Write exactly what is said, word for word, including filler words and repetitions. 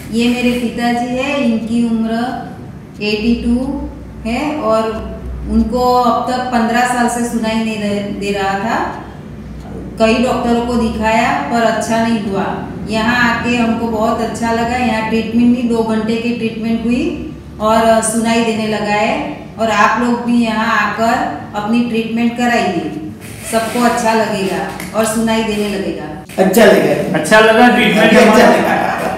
ये मेरे पिताजी है, इनकी उम्र बयासी है और उनको अब तक पंद्रह साल से सुनाई नहीं दे, दे रहा था। कई डॉक्टरों को दिखाया पर अच्छा नहीं हुआ। यहाँ आके हमको बहुत अच्छा लगा। यहाँ ट्रीटमेंट नहीं, दो घंटे की ट्रीटमेंट हुई और सुनाई देने लगा है। और आप लोग भी यहाँ आकर अपनी ट्रीटमेंट कराइए, सबको अच्छा लगेगा और सुनाई देने लगेगा। अच्छा लगा, अच्छा लगा ट्रीटमेंट। अच्छा लगा।